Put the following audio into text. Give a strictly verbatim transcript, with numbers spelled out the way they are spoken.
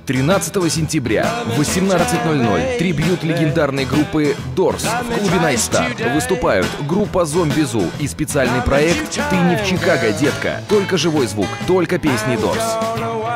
тринадцатого сентября в восемнадцать ноль ноль трибьют легендарной группы Doors в клубе Night Star. Выступают группа Zombie Zoo и специальный проект «Ты не в Чикаго, детка». Только живой звук, только песни Doors.